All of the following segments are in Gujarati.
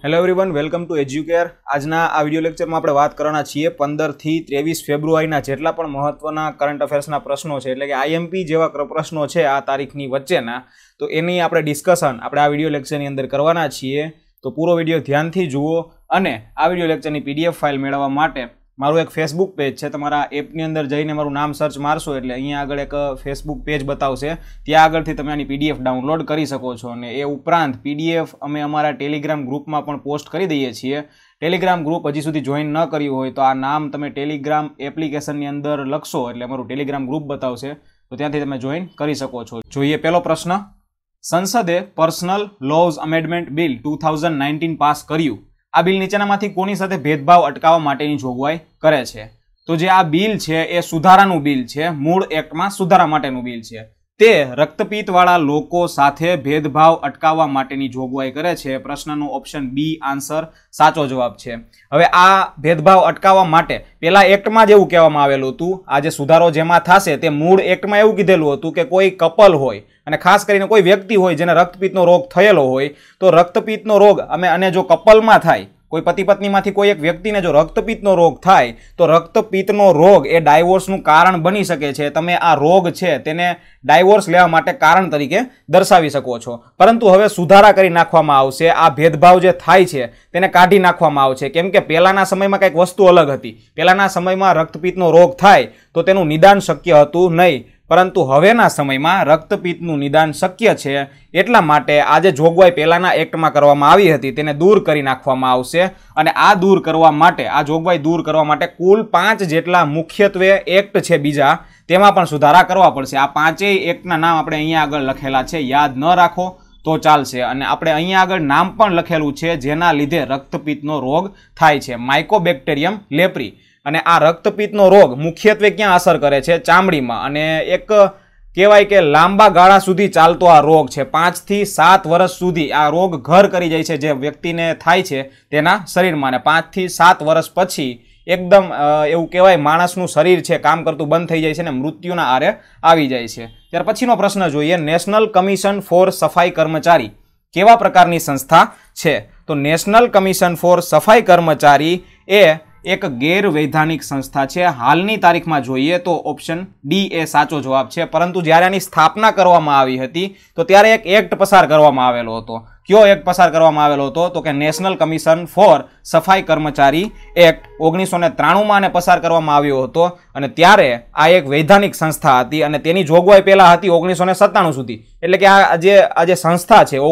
Hello everyone, welcome to Educare. આજના આ વિડિયો લેક્ચરમાં આપણે વાત કરવાના છીએ 15 થી 23 ફેબ્રુઆરીના જેટલા પણ મહત્વના કરંટ અફેર્સના પ્રશ્નો છે, એટલે કે આઈએમપી જેવા પ્રશ્નો છે આ તારીખની વચ્ચેના, તો એની આપણે ડિસ્કશન આપણે આ વિડિયો લેક્ચરની અંદર કરવાના છીએ। તો પૂરો વિડિયો ધ્યાનથી જુઓ અને આ વિડિયો લેક્ચરની પીડીએફ ફાઇલ મેળવવા માટે મારું એક ફેસબુક પેજ છે, તમારા એપની અંદર જઈને મારું નામ સર્ચ મારશો એટલે અહીંયા આગળ એક ફેસબુક પેજ બતાવશે, ત્યાં આગળથી તમે આની પીડીએફ ડાઉનલોડ કરી શકો છો। અને એ ઉપરાંત પીડીએફ અમે અમારા ટેલિગ્રામ ગ્રુપમાં પણ પોસ્ટ કરી દઈએ છીએ। ટેલિગ્રામ ગ્રુપ હજી સુધી જોઈન ન કર્યું હોય તો આ નામ તમે ટેલિગ્રામ એપ્લિકેશનની અંદર લખશો એટલે અમારું ટેલિગ્રામ ગ્રુપ બતાવશે, તો ત્યાંથી તમે જોઈન કરી શકો છો। જોઈએ પહેલો પ્રશ્ન, સંસદે personal laws amendment bill 2019 pass કર્યું। આ બિલ નીચેનામાંથી કોની સાથે ભેદભાવ અટકાવવા માટેની જોગવાઈ કરે છે? તો જે આ બિલ છે એ સુધારાનું બિલ છે, મૂળ એક્ટમાં સુધારા માટેનું બિલ છે। તે રક્તપિત્તવાળા લોકો સાથે ભેદભાવ અટકાવવા માટેની જોગવાઈ કરે છે। પ્રશ્નનો ઓપ્શન બી આન્સર સાચો જવાબ છે। હવે આ ભેદભાવ અટકાવવા માટે પેલા એક્ટમાં જ એવું કહેવામાં આવેલું હતું, આ જે સુધારો જેમાં થશે તે મૂળ એક્ટમાં એવું કીધેલું હતું કે કોઈ કપલ હોય અને ખાસ કરીને કોઈ વ્યક્તિ હોય જેને રક્તપિત્તનો રોગ થયેલો હોય, તો રક્તપિત્તનો રોગ અને જો કપલમાં થાય, કોઈ પતિ પત્નીમાંથી કોઈ એક વ્યક્તિને જો રક્તપિત્તનો રોગ થાય તો રક્તપિત્તનો રોગ એ ડાયવોર્સનું કારણ બની શકે છે। તમે આ રોગ છે તેને ડાયવોર્સ લેવા માટે કારણ તરીકે દર્શાવી શકો છો, પરંતુ હવે સુધારા કરી નાખવામાં આવશે। આ ભેદભાવ જે થાય છે તેને કાઢી નાખવામાં આવશે, કેમ કે પહેલાના સમયમાં કંઈક વસ્તુ અલગ હતી। પહેલાના સમયમાં રક્તપિત્તનો રોગ થાય તો તેનું નિદાન શક્ય હતું નહીં, પરંતુ હવેના સમયમાં રક્તપિત્તનું નિદાન શક્ય છે। એટલા માટે આ જે જોગવાઈ પહેલાના એક્ટમાં કરવામાં આવી હતી તેને દૂર કરી નાખવામાં આવશે। અને આ દૂર કરવા માટે, આ જોગવાઈ દૂર કરવા માટે કુલ 5 જેટલા મુખ્યત્વે એક્ટ છે બીજા, તેમાં પણ સુધારા કરવા પડશે। આ 5 એક્ટના નામ આપણે અહીંયા આગળ લખેલા છે, યાદ ન રાખો તો ચાલશે। અને આપણે અહીંયા આગળ નામ પણ લખેલું છે જેના લીધે રક્તપિત્તનો રોગ થાય છે, માઇકોબેક્ટેરિયમ લેપ્રી। અને આ રક્તપિત્તનો રોગ મુખ્યત્વે ક્યાં અસર કરે છે? ચામડીમાં। અને એક કહેવાય કે લાંબા ગાળા સુધી ચાલતો આ રોગ છે, 5 થી 7 વર્ષ સુધી આ રોગ ઘર કરી જાય છે જે વ્યક્તિને થાય છે તેના શરીરમાં, અને 5 થી 7 વર્ષ પછી એકદમ એવું કહેવાય માણસનું શરીર છે કામ કરતું બંધ થઈ જાય છે અને મૃત્યુના આરે આવી જાય છે। ત્યાર પછીનો પ્રશ્ન જોઈએ, નેશનલ કમિશન ફોર સફાઈ કર્મચારી કેવા પ્રકારની સંસ્થા છે? તો નેશનલ કમિશન ફોર સફાઈ કર્મચારી એ એક ગેરવૈધાનિક સંસ્થા છે। હાલની તારીખમાં જોઈએ તો ઓપ્શન ડી એ સાચો જવાબ છે, પરંતુ જ્યારે આની સ્થાપના કરવામાં આવી હતી તો ત્યારે એક એક્ટ પસાર કરવામાં આવેલો હતો। કયો એક્ટ પસાર કરવામાં આવેલો હતો? તો કે નેશનલ કમિશન ફોર સફાઈ કર્મચારી એક્ટ 1993માં આને પસાર કરવામાં આવ્યો હતો, અને ત્યારે આ એક વૈધાનિક સંસ્થા હતી અને તેની જોગવાઈ પહેલા હતી 1997 સુધી, એટલે કે આ જે સંસ્થા છે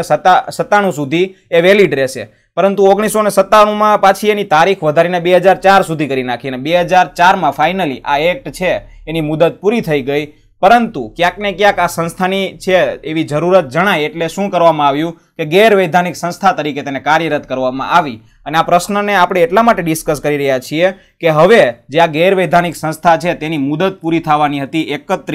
1997 સુધી એ વેલિડ રહેશે, પરંતુ 1997માં પાછી એની તારીખ વધારીને 2004 સુધી કરી નાખી અને 2004માં ફાઇનલી આ એક્ટ છે એની મુદત પૂરી થઈ ગઈ। પરંતુ ક્યાંક ને ક્યાંક આ સંસ્થાની છે એવી જરૂરત જણાય એટલે શું કરવામાં આવ્યું કે ગેરવૈધાનિક સંસ્થા તરીકે તેને કાર્યરત કરવામાં આવી। અને આ પ્રશ્નને આપણે એટલા માટે ડિસ્કસ કરી રહ્યા છીએ કે હવે જે આ ગેરવૈધાનિક સંસ્થા છે તેની મુદત પૂરી થવાની હતી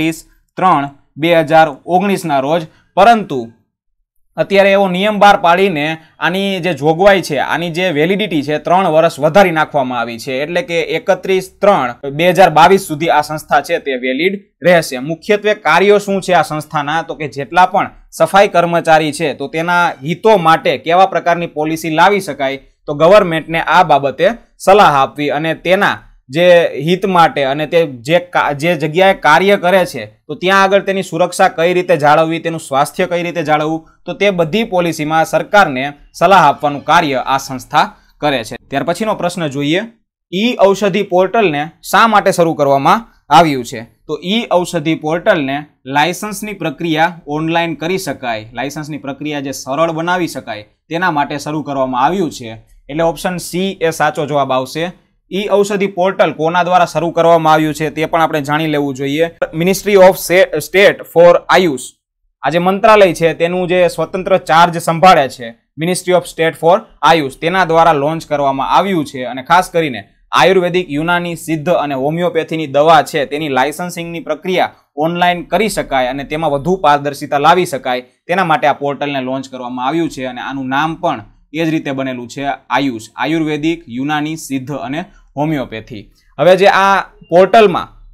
31/3/2019ના રોજ, પરંતુ અત્યારે એવો નિયમ બહાર પાડીને આની જે જોગવાઈ છે, આની જે વેલિડિટી છે 3 વર્ષ વધારી નાખવામાં આવી છે, એટલે કે 31/3/2022 સુધી આ સંસ્થા છે તે વેલિડ રહેશે। મુખ્યત્વે કાર્યો શું છે આ સંસ્થાના? તો કે જેટલા પણ સફાઈ કર્મચારી છે તો તેના હિતો માટે કેવા પ્રકારની પોલિસી લાવી શકાય, તો ગવર્મેન્ટને આ બાબતે સલાહ આપવી અને તેના જે હિત માટે અને તે જે જગ્યાએ કાર્ય કરે છે તો ત્યાં આગળ તેની સુરક્ષા કઈ રીતે જાળવવી, તેનું સ્વાસ્થ્ય કઈ રીતે જાળવવું, તો તે બધી પોલિસીમાં સરકારને સલાહ આપવાનું કાર્ય આ સંસ્થા કરે છે। ત્યાર પછીનો પ્રશ્ન જોઈએ, ઈ ઔષધિ પોર્ટલને શા માટે શરૂ કરવામાં આવ્યું છે? તો ઈ ઔષધિ પોર્ટલને લાયસન્સની પ્રક્રિયા ઓનલાઈન કરી શકાય, લાયસન્સની પ્રક્રિયા જે સરળ બનાવી શકાય તેના માટે શરૂ કરવામાં આવ્યું છે, એટલે ઓપ્શન સી એ સાચો જવાબ આવશે। ઈ ઔષધિ પોર્ટલ કોના દ્વારા શરૂ કરવામાં આવ્યું છે તે પણ આપણે જાણી લેવું જોઈએ। Ministry of state for AYUSH, આ જે મંત્રાલય છે તેનું જે સ્વતંત્ર ચાર્જ સંભાળે છે ministry of state for AYUSH, તેના દ્વારા લોન્ચ કરવામાં આવ્યું છે। અને ખાસ કરીને આયુર્વેદિક, યુનાની, સિદ્ધ અને હોમિયોપેથીની દવા છે તેની લાયસન્સિંગની પ્રક્રિયા ઓનલાઈન કરી શકાય અને તેમાં વધુ પારદર્શિતા લાવી શકાય તેના માટે આ પોર્ટલને લોન્ચ કરવામાં આવ્યું છે, અને આનું નામ પણ એ જ રીતે બનેલું છે, આયુષ, આયુર્વેદિક, યુનાની, સિદ્ધ અને હોમિયોપેથી। હવે જે આ પોર્ટલમાં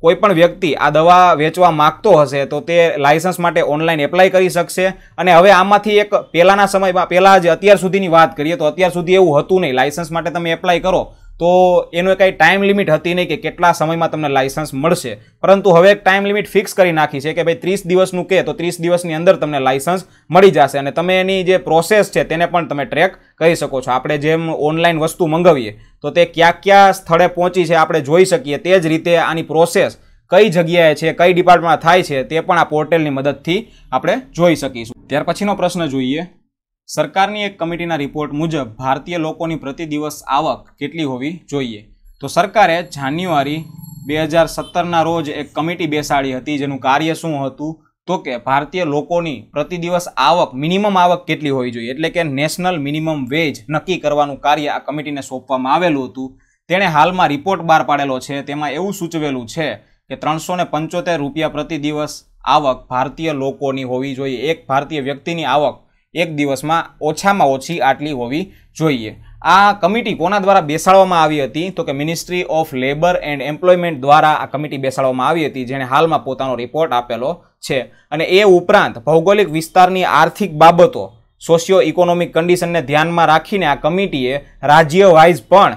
કોઈ પણ વ્યક્તિ આ દવા વેચવા માંગતો હશે તો તે લાયસન્સ માટે ઓનલાઈન એપ્લાય કરી શકશે. અને હવે આમાંથી એક પહેલાના સમયમાં, પહેલાં જે અત્યાર સુધીની વાત કરીએ તો અત્યાર સુધી એવું હતું નહીં. લાયસન્સ માટે તમે એપ્લાય કરો તો એનો કંઈ ટાઈમ લિમિટ હતી નહીં કે કેટલા સમયમાં તમને લાયસન્સ મળશે, પરંતુ હવે એક ટાઈમ લિમિટ ફિક્સ કરી નાખી છે કે ભાઈ 30 દિવસનું કે તો 30 દિવસની અંદર તમને લાયસન્સ મળી જશે. અને તમે એની જે પ્રોસેસ છે તેને પણ તમે ટ્રેક કરી શકો છો. આપણે જેમ ઓનલાઈન વસ્તુ મંગાવીએ તો તે કયા સ્થળે પહોંચી છે આપણે જોઈ શકીએ, તે જ રીતે આની પ્રોસેસ કઈ જગ્યાએ છે, કઈ ડિપાર્ટમેન્ટમાં થાય છે તે પણ આ પોર્ટલની મદદથી આપણે જોઈ શકીશું. ત્યાર પછીનો પ્રશ્ન જોઈએ. સરકારની એક કમિટીના રિપોર્ટ મુજબ ભારતીય લોકોની પ્રતિ દિવસ આવક કેટલી હોવી જોઈએ? તો સરકારે જાન્યુઆરી 2017ના રોજ એક કમિટી બેસાડી હતી, જેનું કાર્ય શું હતું તો કે ભારતીય લોકોની પ્રતિ દિવસ આવક, મિનિમમ આવક કેટલી હોવી જોઈએ, એટલે કે નેશનલ મિનિમમ વેજ નક્કી કરવાનું કાર્ય આ કમિટીને સોંપવામાં આવેલું હતું. તેણે હાલમાં રિપોર્ટ બહાર પાડેલો છે. તેમાં એવું સૂચવેલું છે કે 375 રૂપિયા પ્રતિ દિવસ આવક ભારતીય લોકોની હોવી જોઈએ. એક ભારતીય વ્યક્તિની આવક એક દિવસમાં ઓછામાં ઓછી આટલી હોવી જોઈએ. આ કમિટી કોના દ્વારા બેસાડવામાં આવી હતી તો કે ministry of labour and employment દ્વારા આ કમિટી બેસાડવામાં આવી હતી, જેણે હાલમાં પોતાનો રિપોર્ટ આપેલો છે. અને એ ઉપરાંત ભૌગોલિક વિસ્તારની આર્થિક બાબતો, સોશિયો ઇકોનોમિક કન્ડિશનને ધ્યાનમાં રાખીને આ કમિટીએ રાજ્ય વાઇઝ પણ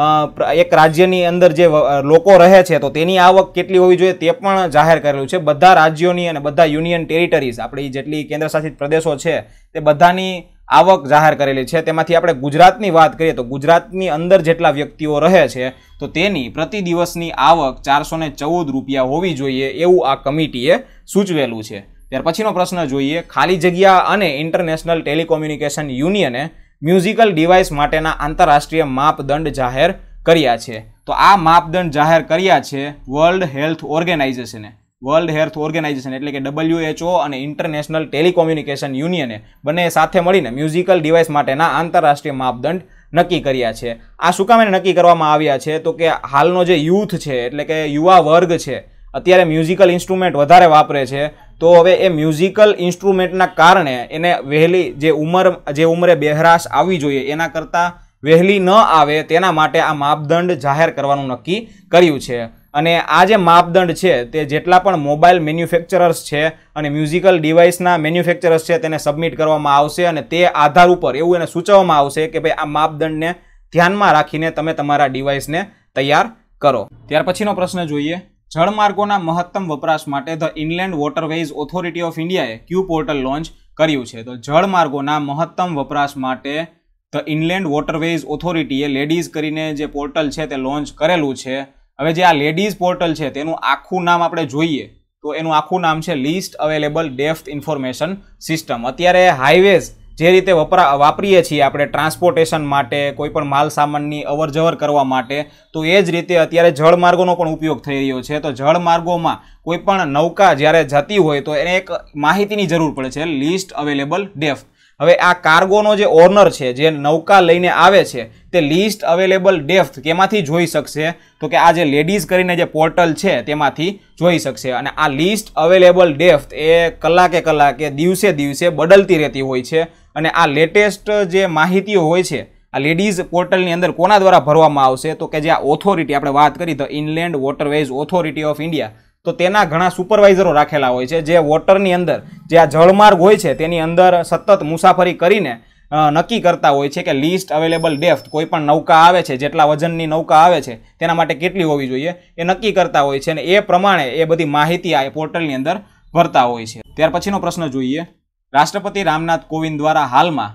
એક રાજ્યની અંદર જે લોકો રહે છે તો તેની આવક કેટલી હોવી જોઈએ તે પણ જાહેર કરેલું છે. બધા રાજ્યોની અને બધા યુનિયન ટેરિટરીઝ, આપણી જેટલી કેન્દ્રશાસિત પ્રદેશો છે તે બધાની આવક જાહેર કરેલી છે. તેમાંથી આપણે ગુજરાતની વાત કરીએ તો ગુજરાતની અંદર જેટલા વ્યક્તિઓ રહે છે તો તેની પ્રતિ દિવસની આવક 414 રૂપિયા હોવી જોઈએ, એવું આ કમિટીએ સૂચવેલું છે. ત્યાર પછીનો પ્રશ્ન જોઈએ. ખાલી જગ્યા અને ઇન્ટરનેશનલ ટેલિકોમ્યુનિકેશન યુનિયને મ્યુઝિકલ ડિવાઇસ માટેના આંતરરાષ્ટ્રીય માપદંડ જાહેર કર્યા છે. તો આ માપદંડ જાહેર કર્યા છે વર્લ્ડ હેલ્થ ઓર્ગેનાઇઝેશને. વર્લ્ડ હેલ્થ ઓર્ગેનાઇઝેશન એટલે કે WHO અને ઇન્ટરનેશનલ ટેલિકોમ્યુનિકેશન યુનિયને બંને સાથે મળીને મ્યુઝિકલ ડિવાઇસ માટેના આંતરરાષ્ટ્રીય માપદંડ નક્કી કર્યા છે. આ શું કામ નક્કી કરવામાં આવ્યા છે તો કે હાલનો જે યુથ છે એટલે કે યુવા વર્ગ છે અત્યારે મ્યુઝિકલ ઇન્સ્ટ્રુમેન્ટ વધારે વાપરે છે. તો હવે એ મ્યુઝિકલ ઇન્સ્ટ્રુમેન્ટના કારણે એને વહેલી જે ઉંમરે બહેરાશ આવવી જોઈએ એના કરતાં વહેલી ન આવે તેના માટે આ માપદંડ જાહેર કરવાનું નક્કી કર્યું છે. અને આ જે માપદંડ છે તે જેટલા પણ મોબાઈલ મેન્યુફેક્ચરર્સ છે અને મ્યુઝિકલ ડિવાઇસના મેન્યુફેક્ચરર્સ છે તેને સબમિટ કરવામાં આવશે અને તે આધાર ઉપર એવું એને સૂચવવામાં આવશે કે ભાઈ આ માપદંડને ધ્યાનમાં રાખીને તમે તમારા ડિવાઇસને તૈયાર કરો. ત્યાર પછીનો પ્રશ્ન જોઈએ. જળમાર્ગોના મહત્તમ વપરાશ માટે the inland waterways authority of ઇન્ડિયાએ ક્યુ પોર્ટલ લોન્ચ કર્યું છે? તો જળમાર્ગોના મહત્તમ વપરાશ માટે ધ ઇનલેન્ડ વોટરવેઝ ઓથોરિટીએ લેડીઝ કરીને જે પોર્ટલ છે તે લોન્ચ કરેલું છે. હવે જે આ લેડીઝ પોર્ટલ છે તેનું આખું નામ આપણે જોઈએ તો એનું આખું નામ છે list available depth information system. અત્યારે હાઈવેઝ જે રીતે વાપરીએ છીએ આપણે ટ્રાન્સપોર્ટેશન માટે, કોઈ પણ માલ સામાનની અવર જવર કરવા માટે, તો એ જ રીતે અત્યારે જળમાર્ગોનો પણ ઉપયોગ થઈ રહ્યો છે. તો જળમાર્ગોમાં કોઈ પણ નૌકા જ્યારે જતી હોય તો એને એક માહિતીની જરૂર પડે છે, લિસ્ટ અવેલેબલ ડેપ્થ. હવે આ કાર્ગોનો જે ઓનર છે, જે નૌકા લઈને આવે છે, તે લિસ્ટ અવેલેબલ ડેપ્થ કેમાંથી જોઈ શકશે તો કે આ જે લેડીઝ કરીને જે પોર્ટલ છે તેમાંથી જોઈ શકશે. અને આ લિસ્ટ અવેલેબલ ડેપ્થ એ કલાકે દિવસે બદલતી રહેતી હોય છે. અને આ લેટેસ્ટ જે માહિતીઓ હોય છે આ લેડીઝ પોર્ટલની અંદર કોના દ્વારા ભરવામાં આવશે તો કે જે આ ઓથોરિટી આપણે વાત કરી the inland waterways authority of India, તો તેના ઘણા સુપરવાઇઝરો રાખેલા હોય છે જે વોટરની અંદર જે આ જળમાર્ગ હોય છે તેની અંદર સતત મુસાફરી કરીને નક્કી કરતા હોય છે કે લિસ્ટ અવેલેબલ ડેપ્થ, કોઈ પણ નૌકા આવે છે, જેટલા વજનની નૌકા આવે છે તેના માટે કેટલી હોવી જોઈએ એ નક્કી કરતા હોય છે. અને એ પ્રમાણે એ બધી માહિતી આ પોર્ટલની અંદર ભરતા હોય છે. ત્યાર પછીનો પ્રશ્ન જોઈએ. રાષ્ટ્રપતિ રામનાથ કોવિંદ દ્વારા હાલમાં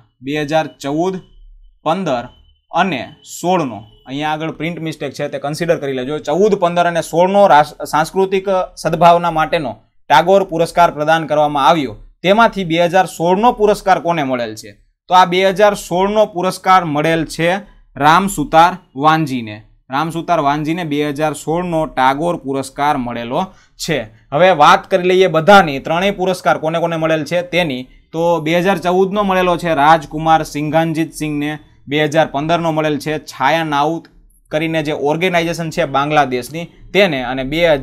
2014, 15 અને 16નો, અહીંયા આગળ પ્રિન્ટ મિસ્ટેક છે તે કન્સિડર કરી લેજો, 14, 15 અને 16નો સાંસ્કૃતિક સદભાવના માટેનો ટાગોર પુરસ્કાર પ્રદાન કરવામાં આવ્યો. તેમાંથી 2016નો પુરસ્કાર કોને મળેલ છે? તો આ 2016નો પુરસ્કાર મળેલ છે રામ સુતાર વાંજીને. રામ સુતાર વાંજીને 2016નો ટાગોર પુરસ્કાર મળેલો છે. હવે વાત કરી લઈએ બધાની, ત્રણેય પુરસ્કાર કોને કોને મળેલ છે તેની. તો 2014નો મળેલો છે રાજકુમાર સિંઘાનજીત સિંહને, 2015નો મળેલ છે છાયા નાઉત કરીને જે ઓર્ગેનાઇઝેશન છે બાંગ્લાદેશની તેને, અને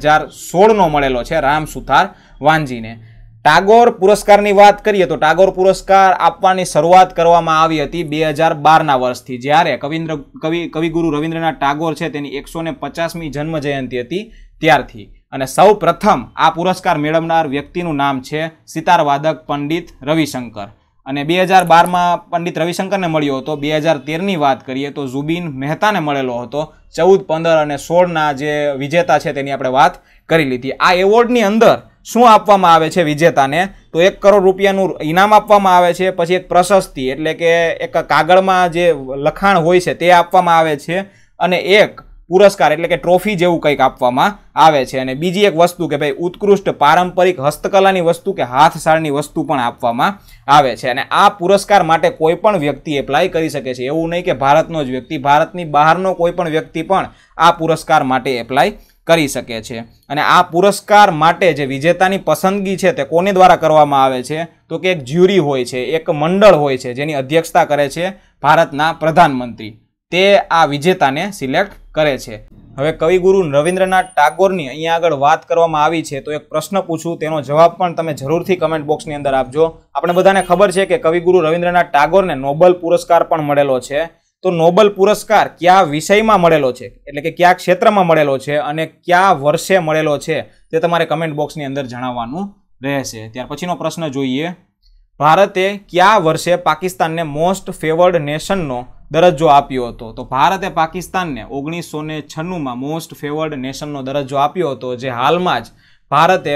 2016નો મળેલો છે રામ સુતાર વાંજીને. ટાગોર પુરસ્કારની વાત કરીએ તો ટાગોર પુરસ્કાર આપવાની શરૂઆત કરવામાં આવી હતી 2012ના વર્ષથી, જ્યારે કવિગુરુ રવિન્દ્રનાથ ટાગોર છે તેની 150મી જન્મ જયંતિ હતી ત્યારથી. અને સૌ પ્રથમ આ પુરસ્કાર મેળવનાર વ્યક્તિનું નામ છે સિતારવાદક પંડિત રવિશંકર. અને 2012માં પંડિત રવિશંકરને મળ્યો હતો. 2013ની વાત કરીએ તો ઝુબીન મહેતાને મળેલો હતો. 14, 15 અને 16ના જે વિજેતા છે તેની આપણે વાત કરી લીધી. આ એવોર્ડની અંદર શું આપવામાં આવે છે વિજેતાને? તો 1 કરોડ રૂપિયાનું ઇનામ આપવામાં આવે છે. પછી એક પ્રશસ્તિ એટલે કે એક કાગળમાં જે લખાણ હોય છે તે આપવામાં આવે છે. અને એક પુરસ્કાર એટલે કે ટ્રોફી જેવું કંઈક આપવામાં આવે છે. અને બીજી એક વસ્તુ કે ભાઈ ઉત્કૃષ્ટ પારંપરિક હસ્તકલાની વસ્તુ કે હાથશાળની વસ્તુ પણ આપવામાં આવે છે. અને આ પુરસ્કાર માટે કોઈ પણ વ્યક્તિ એપ્લાય કરી શકે છે. એવું નહીં કે ભારતનો જ વ્યક્તિ, ભારતની બહારનો કોઈ પણ વ્યક્તિ પણ આ પુરસ્કાર માટે એપ્લાય કરી શકે છે. અને આ પુરસ્કાર માટે જે વિજેતાની પસંદગી છે તે કોને દ્વારા કરવામાં આવે છે? તો કે એક જ્યુરી હોય છે, એક મંડળ હોય છે જેની અધ્યક્ષતા કરે છે ભારતના પ્રધાનમંત્રી. તે આ વિજેતાને સિલેક્ટ કરે છે. હવે કવિગુરુ રવિન્દ્રનાથ ટાગોરની અહીંયા આગળ વાત કરવામાં આવી છે, તો એક પ્રશ્ન પૂછું, તેનો જવાબ પણ તમે જરૂરથી કમેન્ટ બોક્સની અંદર આપજો. આપણે બધાને ખબર છે કે કવિગુરુ રવિન્દ્રનાથ ટાગોરને નોબેલ પુરસ્કાર પણ મળેલો છે. તો નોબેલ પુરસ્કાર કયા વિષયમાં મળેલો છે, એટલે કે કયા ક્ષેત્રમાં મળેલો છે અને કયા વર્ષે મળેલો છે તે તમારે કમેન્ટ બોક્સની અંદર જણાવવાનું રહેશે. ત્યાર પછીનો પ્રશ્ન જોઈએ. ભારતે કયા વર્ષે પાકિસ્તાનને મોસ્ટ ફેવર્ડ નેશનનો દરજ્જો આપ્યો હતો? તો ભારતે પાકિસ્તાનને 1996માં મોસ્ટ ફેવર્ડ નેશનનો દરજ્જો આપ્યો હતો, જે હાલમાં જ ભારતે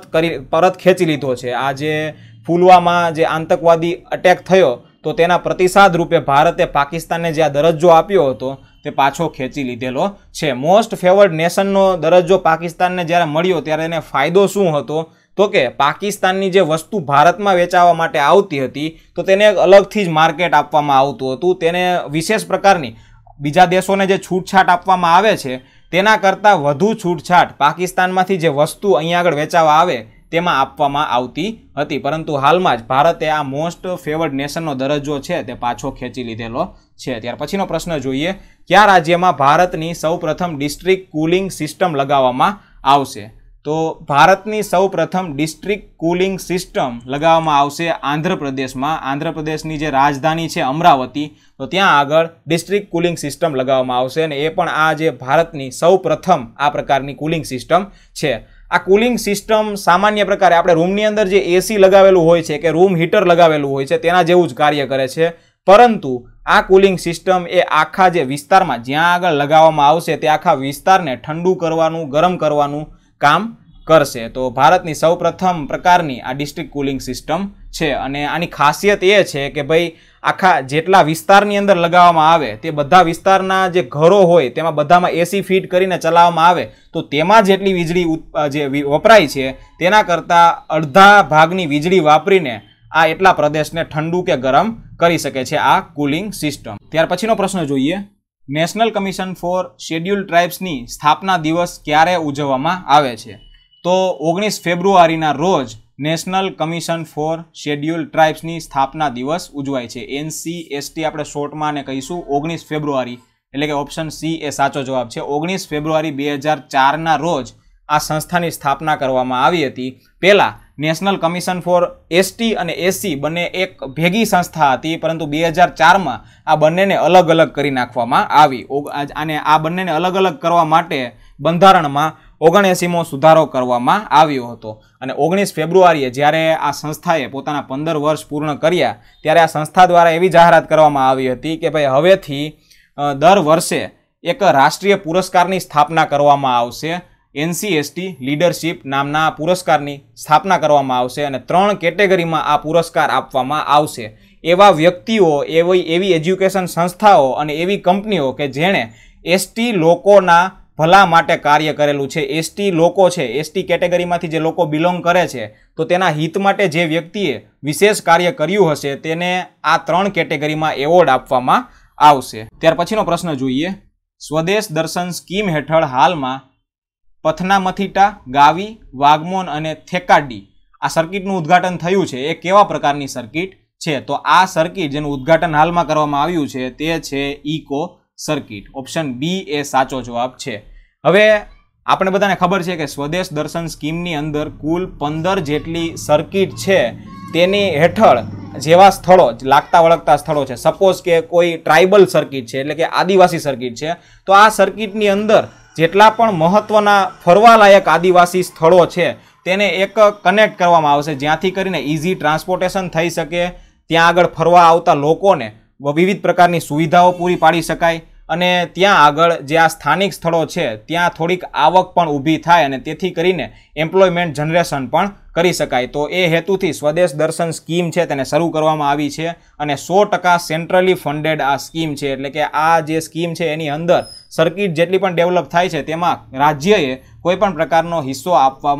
પરત ખેંચી લીધો છે. આ જે પુલવામા જે આતંકવાદી અટેક થયો તો તેના પ્રતિસાદ રૂપે ભારતે પાકિસ્તાનને જે આ દરજ્જો આપ્યો હતો તે પાછો ખેંચી લીધેલો છે. મોસ્ટ ફેવર્ડ નેશનનો દરજ્જો પાકિસ્તાનને જ્યારે મળ્યો ત્યારે એને ફાયદો શું હતો? તો કે પાકિસ્તાનની જે વસ્તુ ભારતમાં વેચાવા માટે આવતી હતી તો તેને એક અલગથી જ માર્કેટ આપવામાં આવતું હતું. તેને વિશેષ પ્રકારની બીજા દેશોને જે છૂટછાટ આપવામાં આવે છે તેના કરતાં વધુ છૂટછાટ પાકિસ્તાનમાંથી જે વસ્તુ અહીંયા આગળ વેચાવા આવે તેમાં આપવામાં આવતી હતી. પરંતુ હાલમાં જ ભારતે આ મોસ્ટ ફેવર્ડ નેશનનો દરજ્જો છે તે પાછો ખેંચી લીધેલો છે. ત્યાર પછીનો પ્રશ્ન જોઈએ. કયા રાજ્યમાં ભારતની સૌપ્રથમ ડિસ્ટ્રિક્ટ કુલિંગ સિસ્ટમ લગાવવામાં આવશે? તો ભારતની સૌપ્રથમ ડિસ્ટ્રિક્ટ કુલિંગ સિસ્ટમ લગાવવામાં આવશે આંધ્રપ્રદેશમાં. આંધ્રપ્રદેશની જે રાજધાની છે અમરાવતી, તો ત્યાં આગળ ડિસ્ટ્રિક્ટ કુલિંગ સિસ્ટમ લગાવવામાં આવશે. અને એ પણ આ જે ભારતની સૌપ્રથમ આ પ્રકારની કુલિંગ સિસ્ટમ છે. આ કુલિંગ સિસ્ટમ સામાન્ય પ્રકારે આપણે રૂમની અંદર જે એસી લગાવેલું હોય છે કે રૂમ હીટર લગાવેલું હોય છે તેના જેવું જ કાર્ય કરે છે. પરંતુ આ કુલિંગ સિસ્ટમ એ આખા જે વિસ્તારમાં જ્યાં આગળ લગાવવામાં આવશે તે આખા વિસ્તારને ઠંડુ કરવાનું, ગરમ કરવાનું કામ કરશે. તો ભારતની સૌપ્રથમ પ્રકારની આ ડિસ્ટ્રિક્ટ કુલિંગ સિસ્ટમ છે. અને આની ખાસિયત એ છે કે ભાઈ આખા જેટલા વિસ્તારની અંદર લગાવવામાં આવે તે બધા વિસ્તારના જે ઘરો હોય તેમાં બધામાં એસી ફિટ કરીને ચલાવવામાં આવે તો તેમાં જેટલી વીજળી જે વપરાય છે તેના કરતાં અડધા ભાગની વીજળી વાપરીને આ એટલા પ્રદેશને ઠંડુ કે ગરમ કરી શકે છે આ કુલિંગ સિસ્ટમ. ત્યાર પછીનો પ્રશ્ન જોઈએ. નેશનલ કમિશન ફોર શેડ્યુલ્ડ ટ્રાઇબ્સની સ્થાપના દિવસ ક્યારે ઉજવવામાં આવે છે? તો 19 ફેબ્રુઆરીના રોજ નેશનલ કમિશન ફોર શેડ્યુલ્ડ ટ્રાઇબ્સની સ્થાપના દિવસ ઉજવાય છે. NCST આપણે શોર્ટમાં ને કહીશું. 19 ફેબ્રુઆરી એટલે કે ઓપ્શન સી એ સાચો જવાબ છે. 19 ફેબ્રુઆરી 2004ના રોજ આ સંસ્થાની સ્થાપના કરવામાં આવી હતી. પહેલાં નેશનલ કમિશન ફોર ST અને SC બંને એક ભેગી સંસ્થા હતી, પરંતુ 2004માં આ બંનેને અલગ અલગ કરી નાખવામાં આવી. અને આ બંનેને અલગ અલગ કરવા માટે બંધારણમાં 79મો સુધારો કરવામાં આવ્યો હતો. અને 19 ફેબ્રુઆરીએ જ્યારે આ સંસ્થાએ પોતાના 15 વર્ષ પૂર્ણ કર્યા ત્યારે આ સંસ્થા દ્વારા એવી જાહેરાત કરવામાં આવી હતી કે ભાઈ હવેથી દર વર્ષે એક રાષ્ટ્રીય પુરસ્કારની સ્થાપના કરવામાં આવશે. NCST લીડરશિપ નામના પુરસ્કારની સ્થાપના કરવામાં આવશે અને 3 કેટેગરીમાં આ પુરસ્કાર આપવામાં આવશે. એવા વ્યક્તિઓ, એવી એજ્યુકેશન સંસ્થાઓ અને એવી કંપનીઓ કે જેણે ST લોકોના ભલા માટે કાર્ય કરેલું છે. ST લોકો છે, ST કેટેગરીમાંથી જે લોકો બિલોંગ કરે છે તો તેના હિત માટે જે વ્યક્તિએ વિશેષ કાર્ય કર્યું હશે તેને આ 3 કેટેગરીમાં એવોર્ડ આપવામાં આવશે. ત્યાર પછીનો પ્રશ્ન જોઈએ. સ્વદેશ દર્શન સ્કીમ હેઠળ હાલમાં પથનામથિટ્ટા, ગાવી, વાગમોન અને થેક્કાડી આ સર્કિટનું ઉદ્ઘાટન થયું છે. એ કેવા પ્રકારની સર્કિટ છે? તો આ સર્કિટ જેનું ઉદ્ઘાટન હાલમાં કરવામાં આવ્યું છે તે છે ઇકો સર્કિટ. ઓપ્શન બી એ સાચો જવાબ છે. હવે આપણે બધાને ખબર છે કે સ્વદેશ દર્શન સ્કીમની અંદર કુલ 15 જેટલી સર્કિટ છે. તેની હેઠળ જેવા સ્થળો લાગતા વળગતા સ્થળો છે, સપોઝ કે કોઈ ટ્રાઇબલ સર્કિટ છે એટલે કે આદિવાસી સર્કિટ છે, તો આ સર્કિટની અંદર જેટલા પણ મહત્વના ફરવાલાયક આદિવાસી સ્થળો છે તેને એક કનેક્ટ કરવામાં આવશે, જ્યાંથી કરીને ઇઝી ટ્રાન્સપોર્ટેશન થઈ શકે, ત્યાં આગળ ફરવા આવતા લોકોને વિવિધ પ્રકારની સુવિધાઓ પૂરી પાડી શકાય અને ત્યાં આગળ જે આ સ્થાનિક સ્થળો છે ત્યાં થોડીક આવક પણ ઊભી થાય અને તેથી કરીને એમ્પ્લોયમેન્ટ જનરેશન પણ કરી શકાય. તો એ હેતુથી સ્વદેશ દર્શન સ્કીમ છે તેને શરૂ કરવામાં આવી છે અને 100% સેન્ટ્રલી ફંડેડ આ સ્કીમ છે. એટલે કે આ જે સ્કીમ છે એની અંદર સર્કિટ જેટલી પણ ડેવલપ થાય છે તેમાં રાજ્યએ કોઈ પણ પ્રકારનો હિસ્સો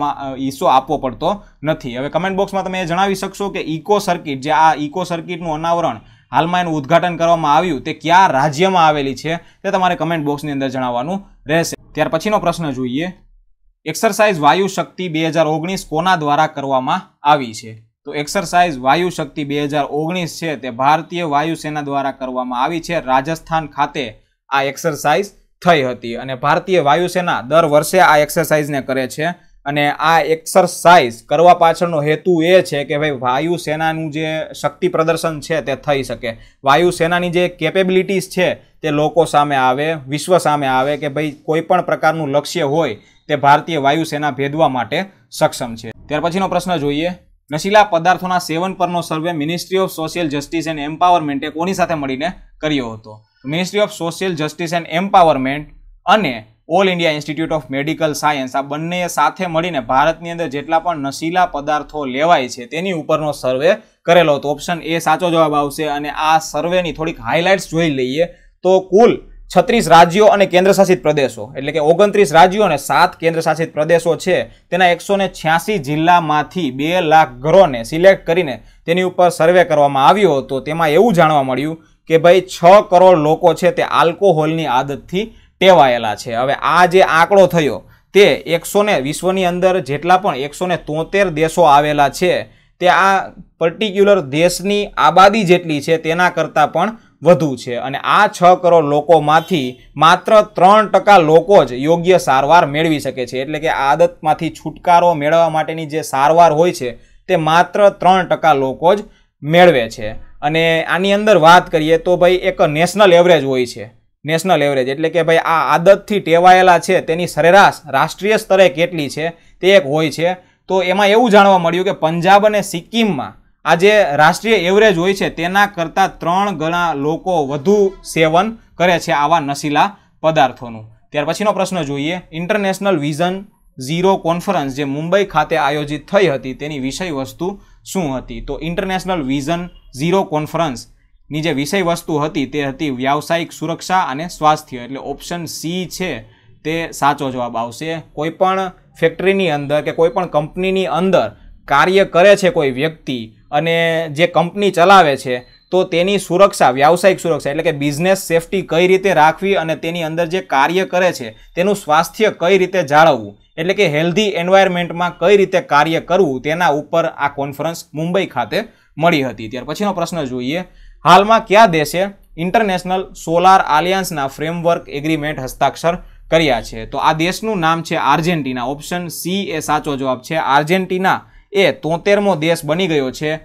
આપવો પડતો નથી. હવે કમેન્ટ બોક્સમાં તમે જણાવી શકશો કે ઇકો સર્કિટ, જે આ ઇકો સર્કિટનું અનાવરણ હાલમાં એનું ઉદ્ઘાટન કરવામાં આવ્યું તે કયા રાજ્યમાં આવેલી છે તે તમારે કમેન્ટ બોક્સની અંદર જણાવવાનું રહેશે. ત્યાર પછીનો પ્રશ્ન જોઈએ, એક્સરસાઇઝ વાયુ શક્તિ 2019 કોના દ્વારા કરવામાં આવી છે? તો એક્સરસાઇઝ વાયુ શક્તિ 2019 છે તે ભારતીય વાયુસેના દ્વારા કરવામાં આવી છે. રાજસ્થાન ખાતે આ એક્સરસાઇઝ થઈ હતી અને ભારતીય વાયુસેના દર વર્ષે આ એક્સરસાઇઝને કરે છે અને આ એક્સરસાઇઝ કરવા પાછળનો હેતુ એ છે કે ભાઈ વાયુસેનાનું જે શક્તિ પ્રદર્શન છે તે થઈ શકે, વાયુસેનાની જે કેપેબિલિટીઝ છે તે લોકો સામે આવે, વિશ્વ સામે આવે કે ભાઈ કોઈ પણ પ્રકારનું લક્ષ્ય હોય તે ભારતીય વાયુસેના ભેદવા માટે સક્ષમ છે. ત્યાર પછીનો પ્રશ્ન જોઈએ, નશીલા પદાર્થોના સેવન પરનો survey ministry of social justice and એમ્પાવરમેન્ટે કોની સાથે મળીને કર્યો હતો? Ministry of social justice and empowerment અને all India institute of medical science આ બંને સાથે મળીને ભારતની અંદર જેટલા પણ નશીલા પદાર્થો લેવાય છે તેની ઉપરનો સર્વે કરેલો હતો. ઓપ્શન એ સાચો જવાબ આવશે. અને આ સર્વેની થોડીક હાઇલાઇટ્સ જોઈ લઈએ તો કુલ 36 રાજ્યો અને કેન્દ્રશાસિત પ્રદેશો એટલે કે 29 રાજ્યો અને 7 કેન્દ્રશાસિત પ્રદેશો છે તેના 186 જિલ્લામાંથી 2 લાખ ઘરોને સિલેક્ટ કરીને તેની ઉપર સર્વે કરવામાં આવ્યો હતો. તેમાં એવું જાણવા મળ્યું કે ભાઈ 6 કરોડ લોકો છે તે આલ્કોહોલની આદતથી ટેવાયેલા છે. હવે આ જે આંકડો થયો તે વિશ્વની અંદર જેટલા પણ 173 દેશો આવેલા છે તે આ પર્ટિક્યુલર દેશની આબાદી જેટલી છે તેના કરતાં પણ વધુ છે અને આ 6 કરોડ લોકોમાંથી માત્ર 3% લોકો જ યોગ્ય સારવાર મેળવી શકે છે. એટલે કે આદતમાંથી છુટકારો મેળવવા માટેની જે સારવાર હોય છે તે માત્ર 3% લોકો જ મેળવે છે. અને આની અંદર વાત કરીએ તો ભાઈ એક નેશનલ એવરેજ હોય છે. નેશનલ એવરેજ એટલે કે ભાઈ આ આદતથી ટેવાયેલા છે તેની સરેરાશ રાષ્ટ્રીય સ્તરે કેટલી છે તે એક હોય છે. તો એમાં એવું જાણવા મળ્યું કે પંજાબ અને સિક્કિમમાં આ જે રાષ્ટ્રીય એવરેજ હોય છે તેના કરતાં 3 ગણા લોકો વધુ સેવન કરે છે આવા નશીલા પદાર્થોનું. ત્યાર પછીનો પ્રશ્ન જોઈએ, ઇન્ટરનેશનલ વિઝન 0 કોન્ફરન્સ જે મુંબઈ ખાતે આયોજિત થઈ હતી તેની વિષય વસ્તુ શું હતી? તો ઇન્ટરનેશનલ વિઝન 0 કોન્ફરન્સ ની જે વિષય વસ્તુ હતી તે હતી વ્યાવસાયિક સુરક્ષા અને સ્વાસ્થ્ય. એટલે ઓપ્શન સી છે તે સાચો જવાબ આવશે. કોઈ પણ ફેક્ટરીની અંદર કે કોઈ પણ કંપનીની અંદર કાર્ય કરે છે કોઈ વ્યક્તિ અને જે કંપની ચલાવે છે તો તેની સુરક્ષા, વ્યાવસાયિક સુરક્ષા એટલે કે બિઝનેસ સેફટી કઈ રીતે રાખવી અને તેની અંદર જે કાર્ય કરે છે તેનું સ્વાસ્થ્ય કઈ રીતે જાળવવું, એટલે કે હેલ્ધી એન્વાયરમેન્ટમાં કઈ રીતે કાર્ય કરવું તેના ઉપર આ કોન્ફરન્સ મુંબઈ ખાતે મળી હતી. ત્યાર પછીનો પ્રશ્ન જોઈએ, હાલમાં કયા દેશે ઇન્ટરનેશનલ સોલાર આલિયન્સના ફ્રેમવર્ક એગ્રીમેન્ટ હસ્તાક્ષર કર્યા છે? તો આ દેશનું નામ છે આર્જેન્ટિના. ઓપ્શન સી એ સાચો જવાબ છે. આર્જેન્ટિના એ 73મો દેશ બની ગયો છે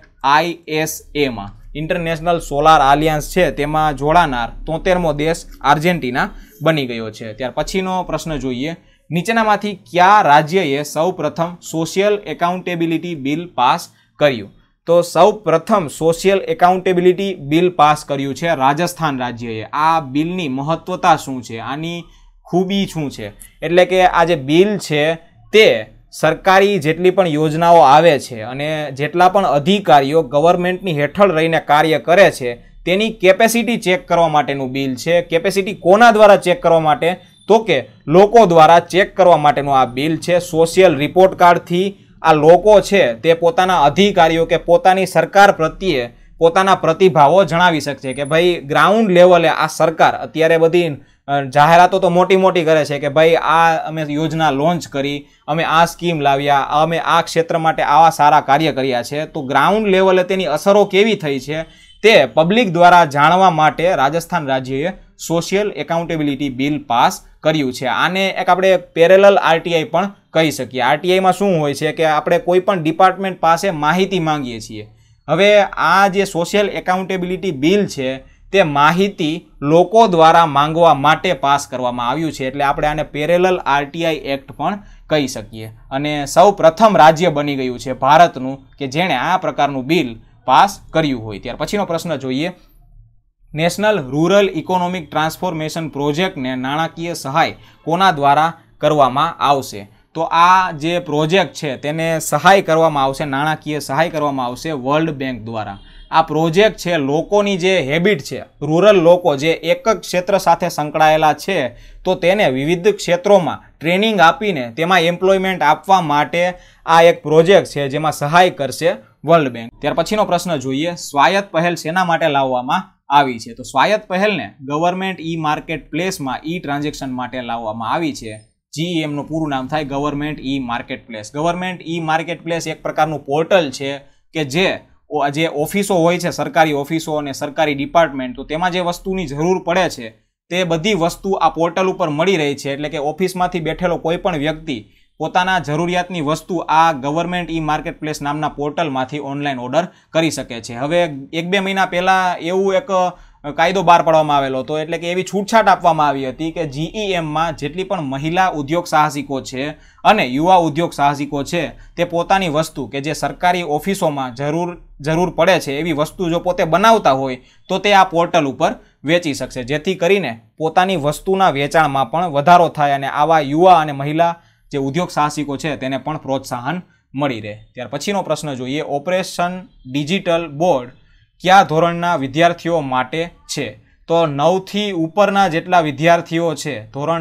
ISAમાં. ઇન્ટરનેશનલ સોલાર આલિયન્સ છે તેમાં જોડાનાર 73મો દેશ આર્જેન્ટિના બની ગયો છે. ત્યાર પછીનો પ્રશ્ન જોઈએ, નીચેનામાંથી કયા રાજ્યએ સૌ પ્રથમ સોશિયલ એકાઉન્ટેબિલિટી બિલ પાસ કર્યું? તો સૌ પ્રથમ સોશિયલ એકાઉન્ટેબિલિટી બિલ પાસ કર્યું છે રાજસ્થાન રાજ્યએ. આ બિલની મહત્વતા શું છે, આની ખૂબી શું છે? એટલે કે આ જે બિલ છે તે સરકારી જેટલી પણ યોજનાઓ આવે છે અને જેટલા પણ અધિકારીઓ ગવર્મેન્ટની હેઠળ રહીને કાર્ય કરે છે તેની કેપેસિટી ચેક કરવા માટેનું બિલ છે. કેપેસિટી કોના દ્વારા ચેક કરવા માટે? તો કે લોકો દ્વારા ચેક કરવા માટેનું આ બિલ છે. સોશિયલ રિપોર્ટ કાર્ડથી આ લોકો છે તે પોતાના અધિકારીઓ કે પોતાની સરકાર પ્રત્યે પોતાના પ્રતિભાવો જણાવી શકશે કે ભાઈ ગ્રાઉન્ડ લેવલે આ સરકાર અત્યારે બધી જાહેરાતો તો મોટી મોટી કરે છે કે ભાઈ આ અમે યોજના લોન્ચ કરી, અમે આ સ્કીમ લાવ્યા, અમે આ ક્ષેત્ર માટે આવા સારા કાર્ય કર્યા છે. તો ગ્રાઉન્ડ લેવલે તેની અસરો કેવી થઈ છે તે પબ્લિક દ્વારા જાણવા માટે રાજસ્થાન રાજ્યએ સોશિયલ એકાઉન્ટેબિલિટી બિલ પાસ કર્યું છે. આને એક આપણે પેરેલલ આરટીઆઈ પણ કહી શકીએ. આરટીઆઈમાં શું હોય છે કે આપણે કોઈ પણ ડિપાર્ટમેન્ટ પાસે માહિતી માંગીએ છીએ હવે આ જે સોશિયલ એકાઉન્ટેબિલિટી બિલ છે તે માહિતી લોકો દ્વારા માંગવા માટે પાસ કરવામાં આવ્યું છે, એટલે આપણે આને પેરેલલ આરટીઆઈ એક્ટ પણ કહી શકીએ. અને સૌ પ્રથમ રાજ્ય બની ગયું છે ભારતનું કે જેણે આ પ્રકારનું બિલ પાસ કર્યું હોય. ત્યાર પછીનો પ્રશ્ન જોઈએ. નેશનલ રૂરલ ઇકોનોમિક ટ્રાન્સફોર્મેશન પ્રોજેક્ટને નાણાકીય સહાય કોના દ્વારા કરવામાં આવશે? તો આ જે પ્રોજેક્ટ છે તેને સહાય કરવામાં આવશે, નાણાકીય સહાય કરવામાં આવશે વર્લ્ડ બેંક દ્વારા. આ પ્રોજેક્ટ છે લોકોની જે હેબિટ છે, રૂરલ લોકો જે એક જ ક્ષેત્ર સાથે સંકળાયેલા છે તો તેને વિવિધ ક્ષેત્રોમાં ટ્રેનિંગ આપીને તેમાં એમ્પ્લોયમેન્ટ આપવા માટે આ એક પ્રોજેક્ટ છે જેમાં સહાય કરશે વર્લ્ડ બેંક. ત્યાર પછીનો પ્રશ્ન જોઈએ. સ્વાયત્ત પહેલ શેના માટે લાવવામાં આવી છે? તો સ્વાયત્ત પહેલને ગવર્મેન્ટ ઈ માર્કેટ પ્લેસમાં ઈ ટ્રાન્ઝેક્શન માટે લાવવામાં આવી છે. GEM નું પૂરું નામ થાય government e market place. Government e market place એક પ્રકારનું પોર્ટલ છે કે જે ઓફિસો હોય છે, સરકારી ઓફિસો અને સરકારી ડિપાર્ટમેન્ટ, તો તેમાં જે વસ્તુની જરૂર પડે છે તે બધી વસ્તુ આ પોર્ટલ ઉપર મળી રહી છે. એટલે કે ઓફિસમાંથી બેઠેલો કોઈ પણ વ્યક્તિ પોતાના જરૂરિયાતની વસ્તુ આ ગવર્મેન્ટ ઈ માર્કેટ પ્લેસ નામના પોર્ટલમાંથી ઓનલાઈન ઓર્ડર કરી શકે છે. હવે 1-2 મહિના પહેલાં એવું એક કાયદો બહાર પાડવામાં આવેલો હતો, એટલે કે એવી છૂટછાટ આપવામાં આવી હતી કે GEMમાં જેટલી પણ મહિલા ઉદ્યોગ સાહસિકો છે અને યુવા ઉદ્યોગ સાહસિકો છે તે પોતાની વસ્તુ કે જે સરકારી ઓફિસોમાં જરૂર પડે છે એવી વસ્તુ જો પોતે બનાવતા હોય તો તે આ પોર્ટલ ઉપર વેચી શકશે, જેથી કરીને પોતાની વસ્તુના વેચાણમાં પણ વધારો થાય અને આવા યુવા અને મહિલા જે ઉદ્યોગ સાહસિકો છે તેને પણ પ્રોત્સાહન મળી રહે. ત્યાર પછીનો પ્રશ્ન જોઈએ. ઓપરેશન ડિજિટલ બોર્ડ કયા ધોરણના વિદ્યાર્થીઓ માટે છે? તો 9 થી ઉપરના જેટલા વિદ્યાર્થીઓ છે,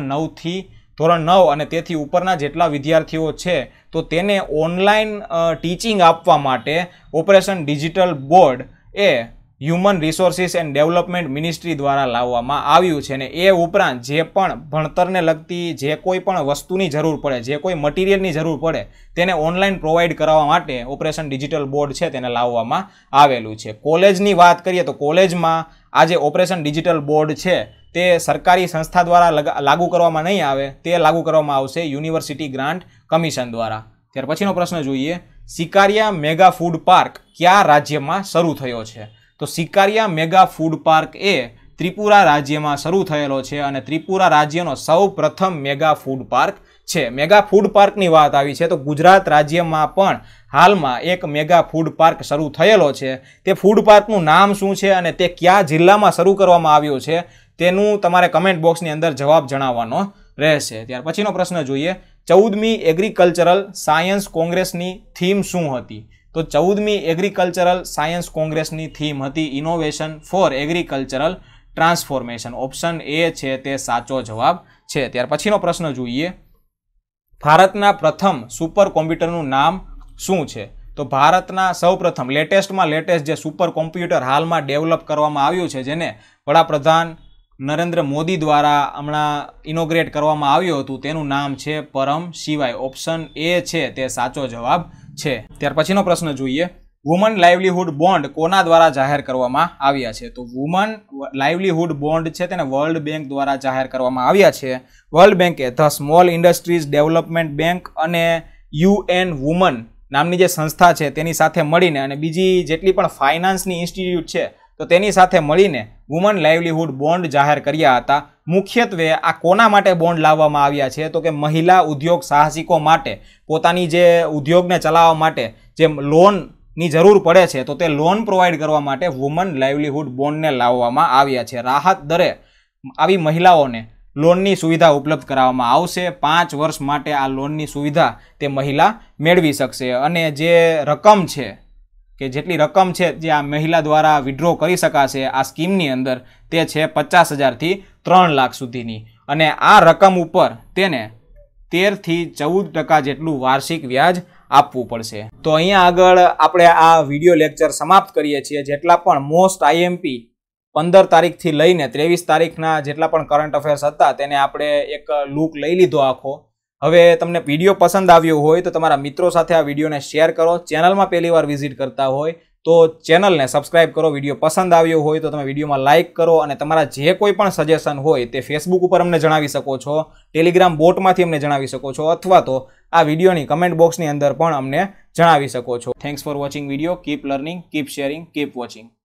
ધોરણ 9 અને તેથી ઉપરના જેટલા વિદ્યાર્થીઓ છે તો તેને ઓનલાઈન ટીચિંગ આપવા માટે ઓપરેશન ડિજિટલ બોર્ડ એ human resources and development ministry દ્વારા લાવવામાં આવ્યું છે. અને એ ઉપરાંત જે પણ ભણતરને લગતી જે કોઈ પણ વસ્તુની જરૂર પડે, જે કોઈ મટીરિયલની જરૂર પડે તેને ઓનલાઈન પ્રોવાઈડ કરાવવા માટે ઓપરેશન ડિજિટલ બોર્ડ છે તેને લાવવામાં આવેલું છે. કોલેજની વાત કરીએ તો કોલેજમાં આ જે ઓપરેશન ડિજિટલ બોર્ડ છે તે સરકારી સંસ્થા દ્વારા લાગુ કરવામાં નહીં આવે, તે લાગુ કરવામાં આવશે યુનિવર્સિટી ગ્રાન્ટ કમિશન દ્વારા. ત્યાર પછીનો પ્રશ્ન જોઈએ. સિકારિયા મેગા ફૂડ પાર્ક કયા રાજ્યમાં શરૂ થયો છે? તો સિકારિયા મેગા ફૂડ પાર્ક એ ત્રિપુરા રાજ્યમાં શરૂ થયેલો છે અને ત્રિપુરા રાજ્યનો સૌ પ્રથમ મેગા ફૂડ પાર્ક છે. મેગા ફૂડ પાર્કની વાત આવી છે તો ગુજરાત રાજ્યમાં પણ હાલમાં એક મેગા ફૂડ પાર્ક શરૂ થયેલો છે. તે ફૂડ પાર્કનું નામ શું છે અને તે કયા જિલ્લામાં શરૂ કરવામાં આવ્યો છે તેનું તમારે કમેન્ટ બોક્સની અંદર જવાબ જણાવવાનો રહેશે. ત્યાર પછીનો પ્રશ્ન જોઈએ. 14મી એગ્રીકલ્ચરલ સાયન્સ કોંગ્રેસની થીમ શું હતી? તો 14મી એગ્રીકલ્ચરલ સાયન્સ કોંગ્રેસની થીમ હતી innovation for agricultural transformation. Option A છે તે સાચો જવાબ છે. ત્યાર પછીનો પ્રશ્ન જોઈએ. ભારતના પ્રથમ સુપર કોમ્પ્યુટરનું નામ શું છે? તો ભારતના સૌપ્રથમ લેટેસ્ટમાં લેટેસ્ટ જે સુપર કોમ્પ્યુટર હાલમાં ડેવલપ કરવામાં આવ્યું છે, જેને વડાપ્રધાન નરેન્દ્ર મોદી દ્વારા હમણાં ઇનોગ્રેટ કરવામાં આવ્યું હતું, તેનું નામ છે પરમ શિવાય. ઓપ્શન એ છે તે સાચો જવાબ છે. ત્યાર પછીનો પ્રશ્ન જોઈએ. વુમન લાઇવલીહુડ બોન્ડ કોના દ્વારા જાહેર કરવામાં આવ્યા છે? તો વુમન લાઇવલીહુડ બોન્ડ છે તેને વર્લ્ડ બેંક દ્વારા જાહેર કરવામાં આવ્યા છે. વર્લ્ડ બેંકે the small industries development bank અને UN વુમન નામની જે સંસ્થા છે તેની સાથે મળીને અને બીજી જેટલી પણ ફાઇનાન્સની ઇન્સ્ટિટ્યૂટ છે તો તેની સાથે મળીને વુમન લાઇવલીહુડ બોન્ડ જાહેર કર્યા હતા. મુખ્યત્વે આ કોના માટે બોન્ડ લાવવામાં આવ્યા છે? તો કે મહિલા ઉદ્યોગ સાહસિકો માટે પોતાની જે ઉદ્યોગને ચલાવવા માટે જે લોનની જરૂર પડે છે તો તે લોન પ્રોવાઈડ કરવા માટે વુમન લાઇવલીહુડ બોન્ડને લાવવામાં આવ્યા છે. રાહત દરે આવી મહિલાઓને લોનની સુવિધા ઉપલબ્ધ કરાવવામાં આવશે. 5 વર્ષ માટે આ લોનની સુવિધા તે મહિલા મેળવી શકશે અને જે રકમ છે કે જેટલી રકમ છે જે આ મહિલા દ્વારા વિડ્રો કરી શકાશે આ સ્કીમની અંદર તે છે 50,000 થી 3 લાખ સુધીની અને આ રકમ ઉપર તેને 13 થી 14% જેટલું વાર્ષિક વ્યાજ આપવું પડશે. તો અહીંયા આગળ આપણે આ વિડીયો લેક્ચર સમાપ્ત કરીએ છીએ. જેટલા પણ મોસ્ટ IMP 15 તારીખથી લઈને 23 તારીખના જેટલા પણ કરંટ અફેર્સ હતા તેને આપણે એક લુક લઈ લીધો આખો. હવે તમને વિડીયો પસંદ આવ્યો હોય તો તમારા મિત્રો સાથે આ વિડીયોને શેર કરો. ચેનલમાં પહેલીવાર વિઝિટ કરતા હોય તો ચેનલને સબસ્ક્રાઇબ કરો. વિડીયો પસંદ આવ્યો હોય તો તમે વિડીયોમાં લાઇક કરો અને તમારા જે કોઈ પણ સજેશન હોય તે ફેસબુક ઉપર અમને જણાવી શકો છો, ટેલિગ્રામ બોટમાંથી અમને જણાવી શકો છો અથવા તો આ વિડીયોની કમેન્ટ બોક્સની અંદર પણ અમને જણાવી શકો છો. Thanks for watching video. Keep learning, keep sharing, keep watching.